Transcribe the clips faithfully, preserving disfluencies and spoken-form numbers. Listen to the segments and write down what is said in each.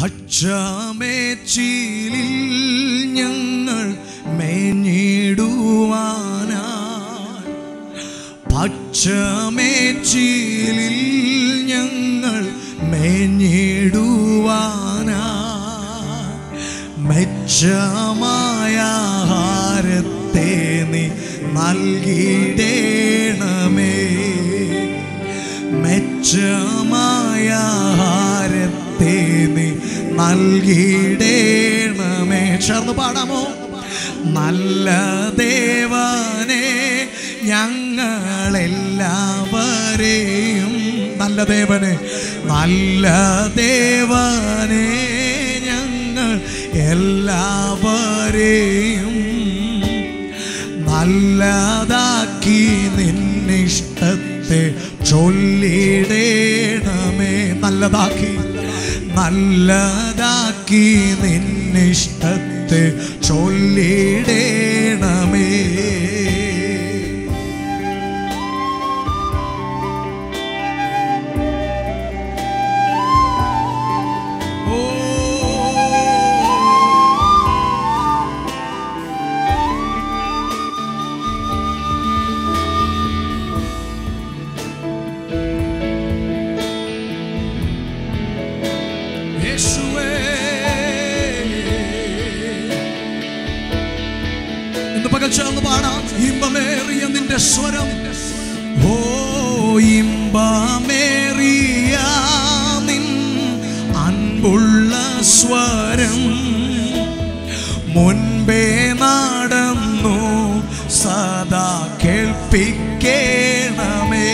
പച്ചമേച്ചിലിൽ ഞങ്ങൾ മേഞ്ഞിടുവാനായി, പച്ചമേച്ചിലിൽ ഞങ്ങൾ മേഞ്ഞിടുവാനായി, മെച്ചമായ ആഹാരത്തെ നീ നൽകിയിടേണമേ, മെച്ചമായ ആഹാരത്തെ നീ നൽകിയിടേണമേ. ചേർന്ന് പാടാമോ? നല്ല ദേവനെ ഞങ്ങളെല്ലാവരെയും, നല്ല ദേവനെ, നല്ല ദേവനെ ഞങ്ങൾ എല്ലാവരെയും നല്ലതാക്കി നിന്നിഷ്ടത്തെ ചൊല്ലിടേണമേ. നല്ലതാക്കി, നല്ലതാക്കി നിന്നിഷ്ടത്തെ ചൊല്ലിടേണമേ. ചേർന്ന് പാടാം. ഇമ്പമേറിയ നിന്റെ സ്വരം, ഓ ഇമ്പമേറിയ നിൻ അൻപുള്ള സ്വരം, മുൻപേ നടന്നു സദാ കേൾപ്പിക്കേണമേ,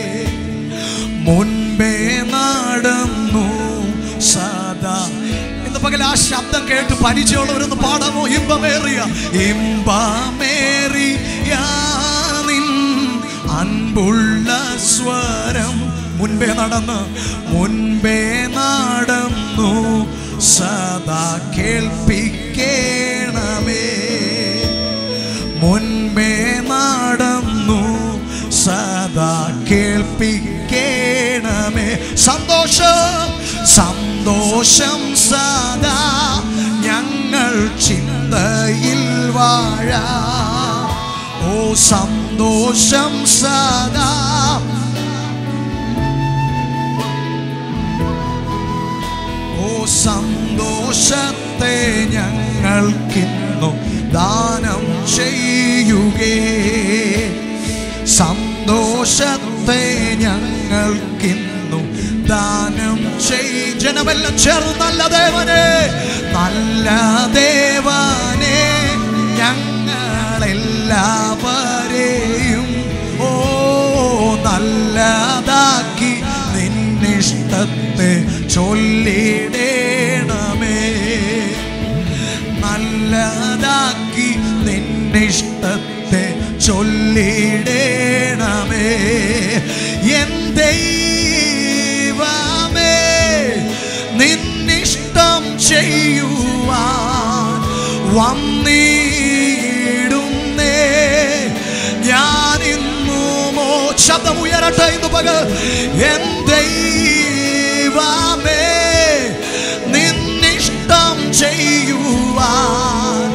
മുൻപേ നടന്നു സദാ. ഇന്ന് പകൽ ആ ശബ്ദം കേട്ട് പരിചയമുള്ളവരൊന്ന് പാടാമോ? ഇമ്പമേറിയ, ഇമ്പമേറിയ നിൻ അൻപുള്ള സ്വരം, മുൻപേ നടന്ന്, മുൻപേ നടന്നു സദാ കേൾപ്പിക്കേണമേ, മുൻപേ നടന്നു സദാ കേൾപ്പിക്കേണമേ. സന്തോഷം, സന്തോഷം സദാ ഞങ്ങൾ ചിന്തയിൽ വാഴാം, ഓ സന്തോഷം സദാ, ഓ സന്തോഷത്തെ ഞങ്ങൾക്കിന്നു ദാനം ചെയ്യുകേ, സന്തോഷത്തെ ഞങ്ങൾക്കിന്നു ദാനം ചെയ്. ജനമെല്ലാം ചേർന്ന് നല്ല ദേവനെ, നല്ല ദേവനെ ഞങ്ങളെല്ലാവരെയും ഓ നല്ലതാക്കി നിന്നിഷ്ടത്തെ ചൊല്ലിടേണമേ, നല്ലതാക്കി നിന്നിഷ്ടത്തെ ചൊല്ലിടേണമേ. എൻ ദൈവമേ നിന്നിഷ്ടം ചെയ്യുവാൻ വന്നിടുന്നേ ഞാനിന്നു. മോ ശബ്ദം ഉയരട്ടെ ഇന്ന് പകൽ. എൻ ദൈവമേ നിന്നിഷ്ടം ചെയ്യുവാൻ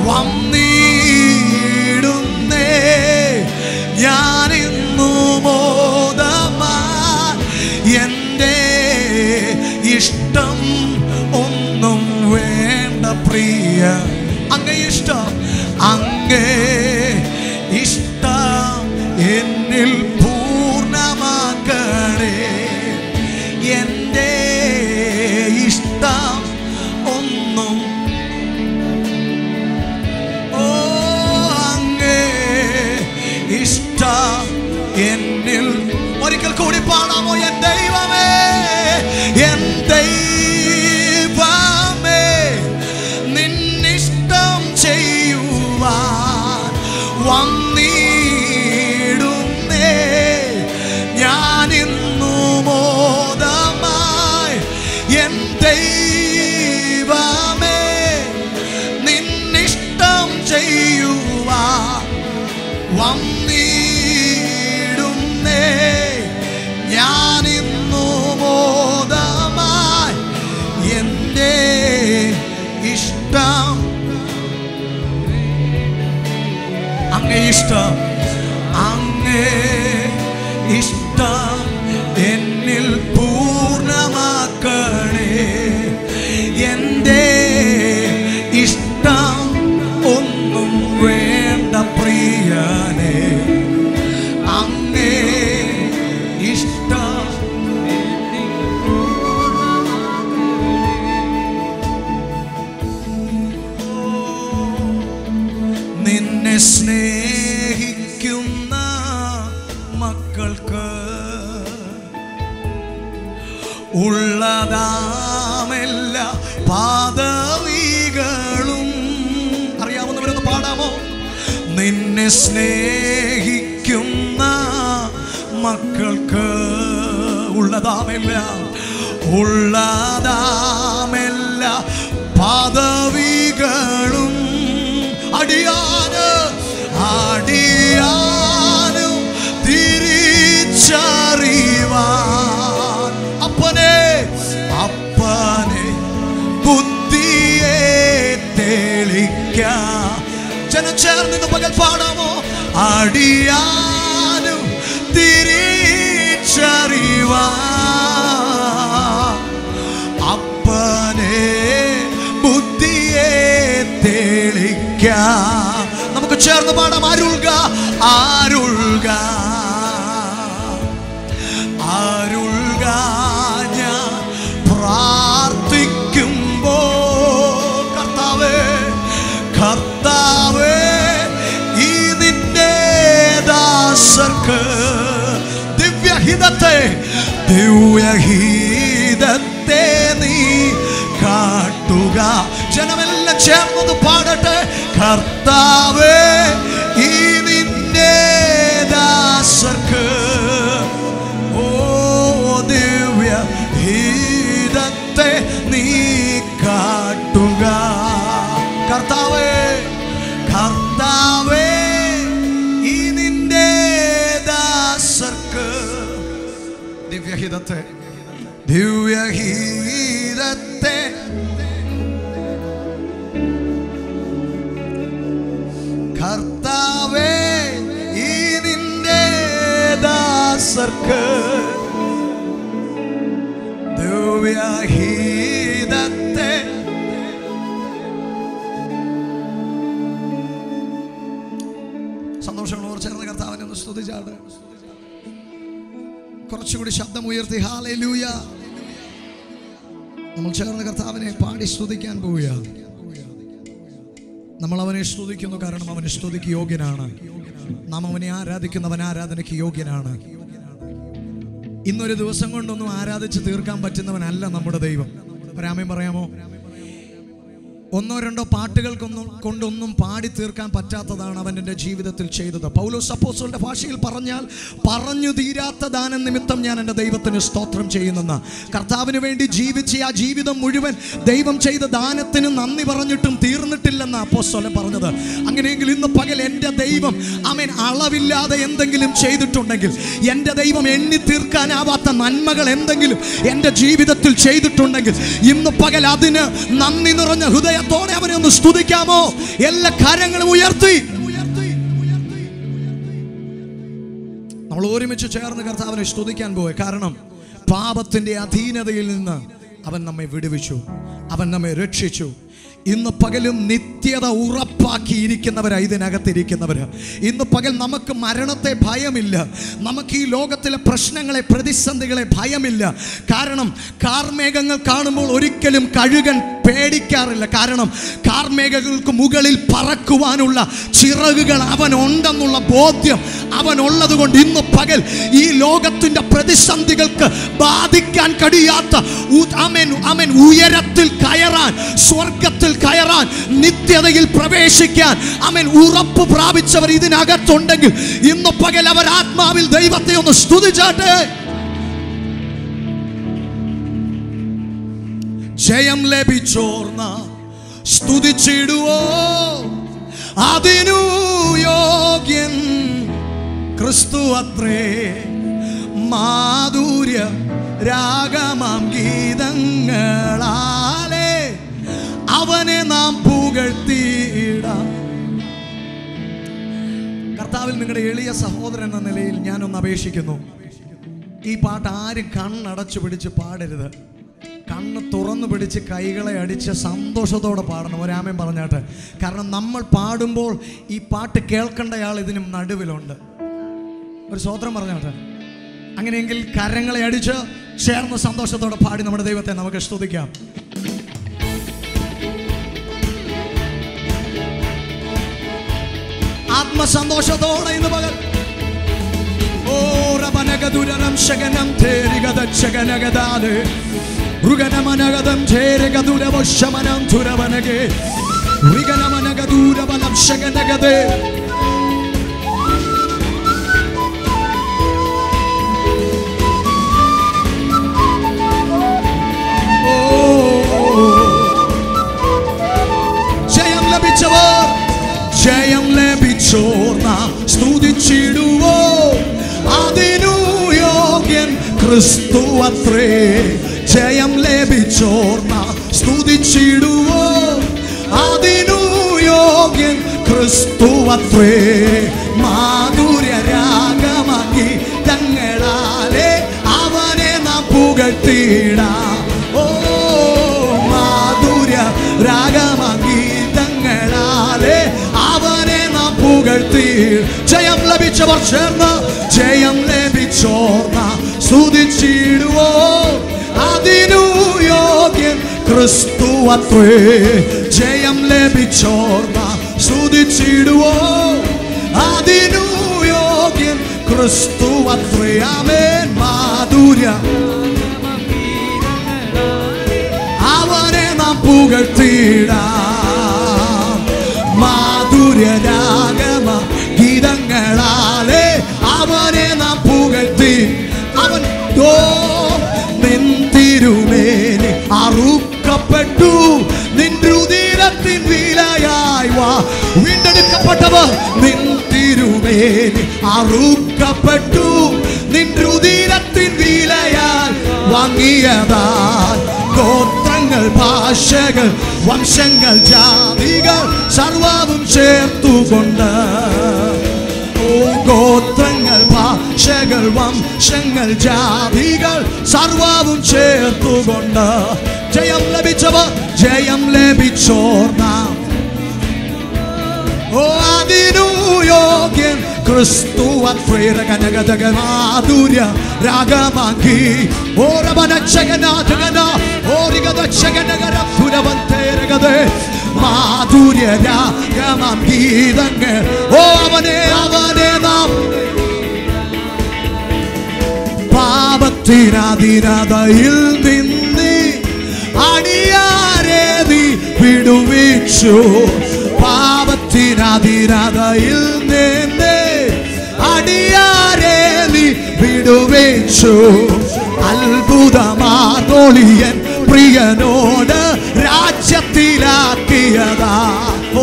വന്നിടുന്നേ ഞാനിന്നു മോദമായി. എൻ്റെ ഇഷ്ടം ഒന്നും വേണ്ട പ്രിയ, അങ്ങേ ഇഷ്ടം, അങ്ങേ ഇഷ്ടം എന്നിൽ പൂർണ്ണമാക്കണേ. എൻ്റെ ഇഷ്ടം ഒന്നും, ഓ അങ്ങേ ഇഷ്ടം എന്നിൽ. ഒരിക്കൽ കൂടി പാടാമോ? എൻ ദൈവമേ, എൻ ദൈവമേ നിന്നിഷ്ടം ചെയ്യുവാൻ വന്നിടുന്നേ ഞാനിന്നു മോദമായി. എൻ ദൈവമേ നിന്നിഷ്ടം ചെയ്യുവാൻ വന്നിടുന്നേ ഞാനിന്നു മോദമായി. എൻ അങ്ങേ ഇഷ്ടം അങ്ങേ ഇഷ്ടം എന്നിൽ പൂർണ്ണമാക്കണേ. എൻ്റെ ഇഷ്ടം ഒന്നും വേണ്ട പ്രിയനേ, അങ്ങേ ഇഷ്ടം നിന്നെ സ്നേഹിക്കുന്ന മക്കൾക്ക് ഉള്ളതാമെല്ല പദവികളും. അറിയാവുന്നവരൊന്ന് പാടാമോ? നിന്നെ സ്നേഹിക്കുന്ന മക്കൾക്ക് ഉള്ളതാമെല്ല ഉള്ളതാമെല്ല പദവികളും അടിയാന് അടിയാനും തിരിച്ചറിവാൻ അപ്പനെ അപ്പനെ ബുദ്ധിയെ തെളിക്കാം. ജനം ചേർന്ന് പകൽ പാടാമോ? അടിയാനും തിരിച്ചറിവാൻ അപ്പനെ ബുദ്ധിയെ തെളിക്കാം. നമുക്ക് ചേർന്ന് പാടാം. അരുൾക അരുൾക അരുൾക ഞാൻ പ്രാർത്ഥിക്കുമ്പോൾ കർത്താവേ കർത്താവേ ഈ നിന്റെ ദാസർക്ക് ദിവ്യഹിതത്തെ ദിവ്യഹിതത്തെ നീ കാട്ടുക. ജനമെല്ലാം ചേർന്നത് പാടട്ടെ. കർത്താവേ ഈ നിന്റെ ദാസർക്ക് ഓ ദിവ്യഹിതത്തെ നീ കാട്ടുക. കർത്താവേ കർത്താവേ ഈ നിന്റെ ദാസർക്ക് ദിവ്യഹിതത്തെ ദിവ്യഹിതത്തെ കർത്താവേ ഈ നിന്റെ ദാസർക്ക് ദിവ്യഹിതത്തെ. സന്തോഷങ്ങളോട് ചേർന്ന് കർത്താവിനെ ഒന്ന് സ്തുതിച്ചാട്. കുറച്ചുകൂടി ശബ്ദം ഉയർത്തി ഹല്ലേലൂയ. നമ്മൾ ചേർന്ന് കർത്താവിനെ പാടി സ്തുതിക്കാൻ പോവുക. നമ്മൾ അവനെ സ്തുതിക്കുന്നു, കാരണം അവനെ സ്തുതിക്ക് യോഗ്യനാണ്. നാം അവനെ ആരാധിക്കുന്നവൻ ആരാധനയ്ക്ക് യോഗ്യനാണ്. ഇന്നൊരു ദിവസം കൊണ്ടൊന്നും ആരാധിച്ച് തീർക്കാൻ പറ്റുന്നവനല്ല നമ്മുടെ ദൈവം. ഒരാമേൻ പറയാമോ? ഒന്നോ രണ്ടോ പാട്ടുകൾക്കൊന്നും കൊണ്ടൊന്നും പാടി തീർക്കാൻ പറ്റാത്തതാണ് അവൻ എൻ്റെ ജീവിതത്തിൽ ചെയ്തത്. പൗലോസ് അപ്പോസ്തലന്റെ ഭാഷയിൽ പറഞ്ഞാൽ പറഞ്ഞു തീരാത്ത ദാനം നിമിത്തം ഞാൻ എൻ്റെ ദൈവത്തിന് സ്തോത്രം ചെയ്യുന്നെന്ന്. കർത്താവിന് വേണ്ടി ജീവിച്ച ആ ജീവിതം മുഴുവൻ ദൈവം ചെയ്ത ദാനത്തിന് നന്ദി പറഞ്ഞിട്ടും തീർന്നിട്ടില്ലെന്ന് അപ്പോസ്തലൻ പറഞ്ഞത്. അങ്ങനെയെങ്കിൽ ഇന്ന് പകൽ എൻ്റെ ദൈവം അവൻ അളവില്ലാതെ എന്തെങ്കിലും ചെയ്തിട്ടുണ്ടെങ്കിൽ, എൻ്റെ ദൈവം എണ്ണി തീർക്കാനാവാത്ത നന്മകൾ എന്തെങ്കിലും എൻ്റെ ജീവിതത്തിൽ ചെയ്തിട്ടുണ്ടെങ്കിൽ, ഇന്ന് പകൽ അതിന് നന്ദി നിറഞ്ഞ ഹൃദയ ത്തോടെ അവനെ ഒന്ന് സ്തുതിക്കാമോ? എല്ലാ കാര്യങ്ങളും ഉയർത്തി നമ്മൾ ഒരുമിച്ച് ചേർന്ന് കർത്താവിനെ സ്തുതിക്കാൻ പോയി. കാരണം പാപത്തിന്റെ അധീനതയിൽ നിന്ന് അവൻ നമ്മെ വിടുവിച്ചു, അവൻ നമ്മെ രക്ഷിച്ചു. ഇന്ന് പകലും നിത്യത ഉറപ്പാക്കിയിരിക്കുന്നവരാ ഇതിനകത്തിരിക്കുന്നവര്. ഇന്ന് പകൽ നമുക്ക് മരണത്തെ ഭയമില്ല, നമുക്ക് ഈ ലോകത്തിലെ പ്രശ്നങ്ങളെ പ്രതിസന്ധികളെ ഭയമില്ല. കാരണം കാർമേഘങ്ങൾ കാണുമ്പോൾ ഒരിക്കലും കഴുകൻ പേടിക്കാറില്ല. കാരണം കാർമേഘങ്ങൾക്ക് മുകളിൽ പറക്കുവാനുള്ള ചിറകുകൾ അവനുണ്ടെന്നുള്ള ബോധ്യം അവനുള്ളത് കൊണ്ട് ഇന്ന് പകൽ ഈ ലോകത്തിന്റെ പ്രതിസന്ധികൾക്ക് ബാധിക്കാൻ കഴിയാത്ത അവൻ അവൻ ഉയരത്തിൽ കയറാൻ, സ്വർഗത്തിൽ കയറാൻ, നിത്യതയിൽ പ്രവേശിക്കാൻ അവൻ ഉറപ്പ് പ്രാപിച്ചവർ ഇതിനകത്തുണ്ടെങ്കിൽ ഇന്ന് പകൽ അവർ ആത്മാവിൽ ദൈവത്തെ ഒന്ന് സ്തുതിച്ചാട്ടെ. ജയം ലഭിച്ചോർന്ന സ്തുതിച്ചിടുവോ, അതിനു യോഗ്യൻ ക്രിസ്തു അത്രേ. മാധുര്യ രാഗമാം ഗീതങ്ങളാലേ അവനെ നാം പുകഴ്ത്തിയിടാം. കർത്താവിൽ നിങ്ങളുടെ എളിയ സഹോദരൻ എന്ന നിലയിൽ ഞാനൊന്ന് അപേക്ഷിക്കുന്നു. ഈ പാട്ട് ആരും കണ്ണടച്ചു പിടിച്ച് പാടരുത്. കണ്ണ് തുറന്നു പിടിച്ച് കൈകളെ അടിച്ച് സന്തോഷത്തോടെ പാടണം. ഒരാമേൻ പറഞ്ഞാട്ടെ. കാരണം നമ്മൾ പാടുമ്പോൾ ഈ പാട്ട് കേൾക്കേണ്ടയാൾ ഇതിനും നടുവിലുണ്ട്. ഒരു സ്തോത്രം പറഞ്ഞാട്ടെ. അങ്ങനെയെങ്കിൽ കരങ്ങളെ അടിച്ച് ചേർന്ന് സന്തോഷത്തോടെ പാടി നമ്മുടെ ദൈവത്തെ നമുക്ക് സ്തുതിക്കാം. ആത്മസന്തോഷത്തോടെ ഇന്ന് പകൽ ഓ റബനഗദുരം ശഗനം തേരിഗദശഗനഗദാലേ ഋഗനമനഗദം തേരിഗദുരവശമനം തുരവനഗേ ഋഗനമനഗദുരവലം ശഗനഗദേ ജയം ലഭിച്ചവർ ജയം ലഭിച്ചോർ നാം സ്തുതിച്ചിടുവോ. അതിനു യോഗ്യൻ ക്രിസ്തു അത്രേ. ജയം ലഭിച്ചോർ നാം സ്തുതിച്ചിടുവോ. അതിനു യോഗ്യൻ ക്രിസ്തു അത്രേ. മാധുര്യ രാഗമാക്കി തങ്ങളാലെ അവനെ നാം പുകഴ്ത്തിടാം. ഓ മാധുര്യ രാഗമാക്കി തങ്ങളാലെ അവനെ നാം പുകഴ്ത്തി. ജയം ലഭിച്ചവർ ചേർന്ന് ജയം ലഭിച്ചോർ നാം സ്തുതിച്ചിടുവോ. അതിനു യോഗ്യൻ ക്രിസ്തു അത്രേ. ജയം ലഭിച്ചോർ നാം സ്തുതിച്ചിടുവോ. അതിനു യോഗ്യൻ ക്രിസ്തു അത്രേ. ആമേൻ. മാധുര്യ അവനെ നാം പുകഴ്ത്തിടാം. മാധുര്യ രാഗമ ഗീതങ്ങളാലെ അവനെ നാം പുകഴ്ത്തി. അവൻ ഓ നിൻ തിരുമേനി അറുക്കപ്പെട്ടു. നിൻ രുധിരത്തിൻ വിലയായി വാ വീണ്ടെടുക്കപ്പെട്ടവർ. നിൻ തിരുമേനി അറുക്കപ്പെട്ടു. നിൻ രുധിരത്തിൻ വിലയാൽ വാങ്ങിയതാൽ ഗോത്രങ്ങൾ ഭാഷകൾ വംശങ്ങൾ ജാതികൾ സർവവും ചേർത്തുകൊണ്ട്. ഓ ഗോത്രങ്ങൾ ഭാഷകൾ വംശങ്ങൾ ജാതികൾ സർവവും ചേർത്തുകൊണ്ട്. ജയം ലഭിച്ചവർ ജയം ലഭിച്ചോർ നാം. ഓ അതിനു യോഗ്യൻ ക്രിസ്തു അത്രേ. രഗനഗദഗ മാധുര്യ രാഗമാക്കി ഓരവനക്ഷകനാഥകന ഓരിഗദക്ഷകനഗരം പുരവന്തേരഗദേ. മാധുര്യ രാഗമാം ഗീതങ്ങൾ ഓ അവനെ അവനെ നാം പാപത്തിനധീനതയിൽ നിന്ന് അടിയാരെ നീ വിടുവിച്ചു. പാപത്തിനധീനതയിൽ നിന്ന് അടിയാരെ നീ വിടുവിച്ചു. അത്ഭുതമാതോളിയൻ പ്രിയനോട് രാജ്യത്തിലാക്കിയതാ. ഓ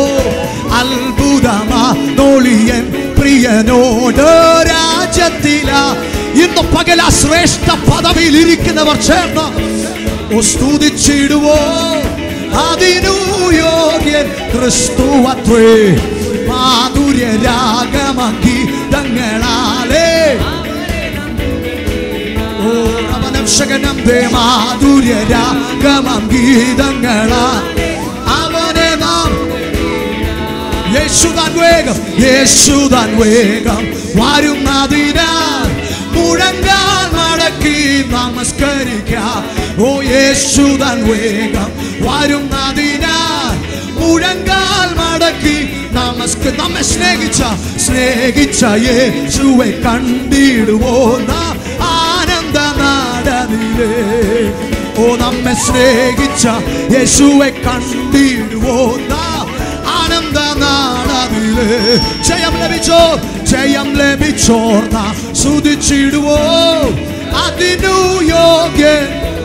അത്ഭുതമാതോളിയൻ പ്രിയനോട് രാജ്യത്തിലാ. ഇന്ന് പകല ശ്രേഷ്ഠ പദവിയിൽ ഇരിക്കുന്നവർ ചേർന്ന് സ്തുതിച്ചിടുവോ. അതിനു യോഗ്യൻ ക്രിസ്തു അത്രേ. മാധുര്യ രാഗമാക്കി തങ്ങളാലേ ഓ അവനക്ഷകനം ദേ. മാധുര്യ രാഗമാം ഗീതങ്ങളാ അവനെ നാം യേശുദാൻ വേഗം യേശുദാൻ വേഗം വരുന്നതിനാൽ മുഴങ്കാൽ മടക്കി നമസ്കരിക്കാം. ഓ യേശുദാൻ വേഗം വരുന്നതിനാൽ മുഴങ്കാൽ മടക്കി നമസ്ക നമ്മെ സ്നേഹിച്ച സ്നേഹിച്ച യേശുവെ കണ്ടിടുവോ നാം ആനന്ദ നാടനിലേ. ഓ നമ്മെ സ്നേഹിച്ച യേശുവെ കണ്ടിടുവോ നാം ആനന്ദ നാടനിലേ. ജയം ലഭിച്ചോ ജയം ലഭിച്ചോർ നാം സ്തുതിച്ചിടുവോ. അതിനു യോഗ്യൻ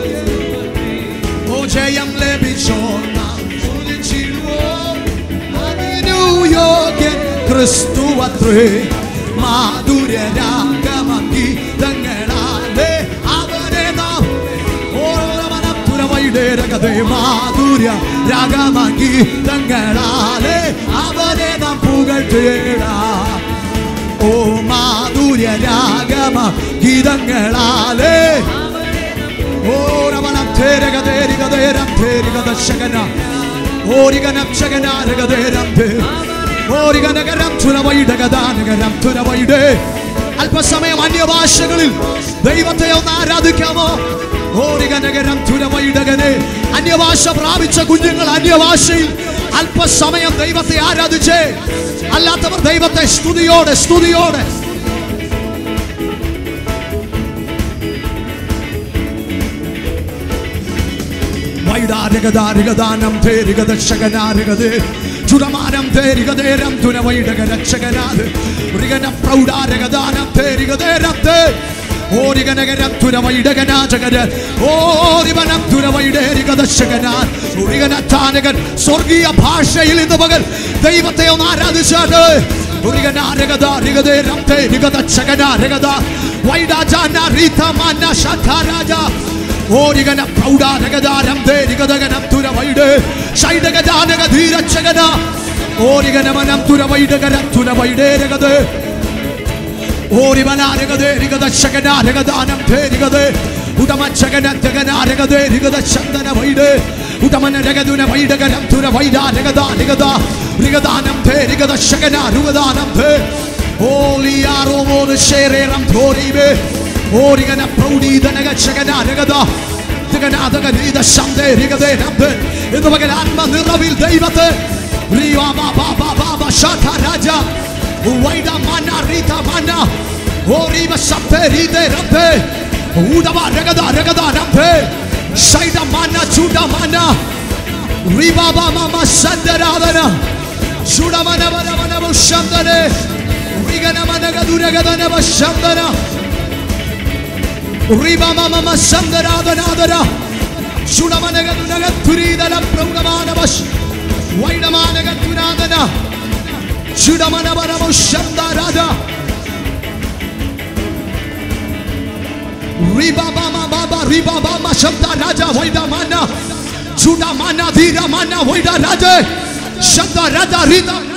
ഓ ജയം ലഭിച്ചോർ നാം സ്തുതിച്ചിടുവോ. അതിനു യോഗ്യൻ ക്രിസ്തു അത്രേ. മാധുര്യ രാഗമാം ഗീതങ്ങളാലെ അവനെ നാം ഓരവനപുരവൈഡേരകതേ. മാധുര്യ രാഗമാം ഗീതങ്ങളാലെ അവനെ നാം പുകഴ്ത്തിടാം. ഓ മാധുര്യ രാഗമ ഗീതങ്ങളാലേ ഓ രമണം തേരകതേരികതേരം തേരികദശകന ഓരികനം ശകനാരകതേരം തേ ഓരികനഗരം തുരവൈഡകദാനഗരം തുരവൈഡേ. അല്പസമയം അന്യഭാഷകളിൽ ദൈവത്തെ ഒന്ന് ആരാധിക്കാമോ? ഓരികനഗരം തുരവൈഡകനെ. അന്യഭാഷ പ്രാപിച്ച കുഞ്ഞുങ്ങൾ അന്യഭാഷയിൽ അല്പസമയം ദൈവത്തെ ആരാധിച്ചേ. അല്ലാത്തവർ ദൈവത്തെ സ്തുതിയോടെ സ്തുതിയോടെ വൈഡാരകദാരികദാനം തേരികദശകനാരകതേ ചുരമാനം തേരികതേരം തുരവൈഡകരക്ഷകനാത് ഋഗന പ്രൗഢാരകദാനം തേരികതേരത്തെ ഓരികനഗരം തുരവൈഡകനാചകര ഓരിവനം തുരവൈഡേരികദശകനാൻ ഋഗനത്താനകൻ. സ്വർഗീയ ഭാഷയിൽ ഇന്ന് പകൽ ദൈവത്തെ ഒന്ന് ആരാധിച്ചാട്ട് ഋഗനാരകദാരികതേരം തേരികദശകനാരകദ വൈഡാജാന റീതമാന ശാഖാരാജ ഓരികന പ്രൗഢാരകദാരം തേരികദഗനം തുരവൈഡേ ശൈഡഗജാനക ധീരക്ഷകന ഓരികനമനം തുരവൈഡകരം തുരവൈഡേരകദേ ഓരിവനാരകതേരികദശകനാരകദാനം തേരികദേ ഉടമച്ചകനത്തകനാരകതേരികദശന്ദന വൈഡേ ഉടമനരകദുന വൈഡകരം തുരവൈഡാരകദാരകദ ഋഗദാനം തേരികദശകനാരുഗദാനം തേ ഓലിയാറോമോന് ശേരേരം തോരീവേ ഓരികന പ്രൗഢീതനകശകനാരകദ തികനാതകരീത ശബ്ദേരികദേരംബേ. ഇന്ന് പകൽ ആത്മനിറവിൽ ദൈവത്തെ രാജ വൈഡ മന റീത മന ഓരിവ ശബ്ദേരിദേരംബേ ഉദവ രഗദ രഗദാരംബേ ശൈഡ മന ചുഡ മന റിബാബ മമ ശന്ദരാവന ചുഡ മന വന വന ശന്ദനെ റിഗന മനഗ ദുരഗദന ശന്ദന റിബാ മമ ശന്ദരാദനാദര ചുഡ മനഗ ദുരഗ തുരീദല പ്രൗഢമാനവശ വൈഡ മാനഗ തുനാദന ചുഡ മന വന ശന്ദരാദ റിബാ മമ ബാബ റിബാ മമ ശന്ദരാജ വൈഡ മന ചുഡ മന ധീര മന വൈഡ രാജ ശന്ദരാജ റിത